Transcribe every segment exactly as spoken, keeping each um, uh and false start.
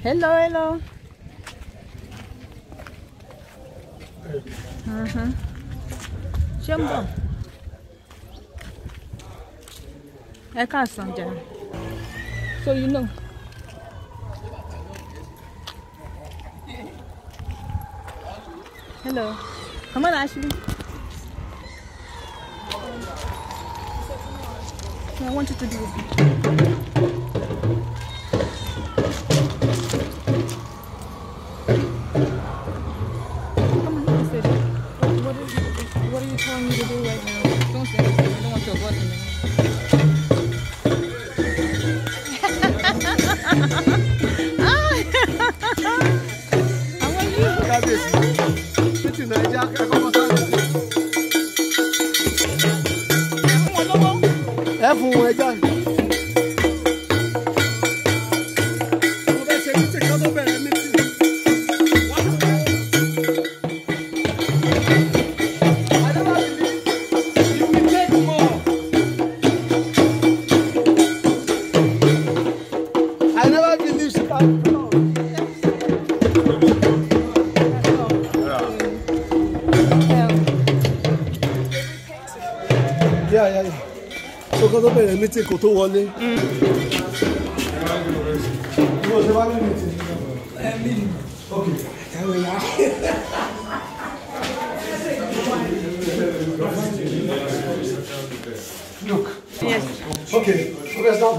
Hello, hello. Uh-huh. Jumbo. I can't stand there. So you know. Hello. Come on, Ashley. I want you to do it. What are you telling me to do right now? Don't say anything. I don't want your butt in there. How are you? Yeah, yeah, yeah. So quand on fait le meeting, quand on voit okay. Look. Yes. Okay. Okay, stop.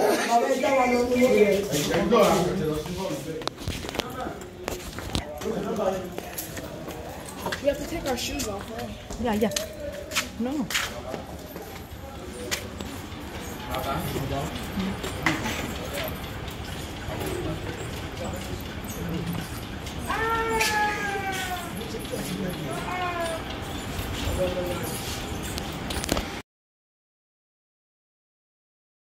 We have to take our shoes off, right? Yeah, yeah. No. Ah!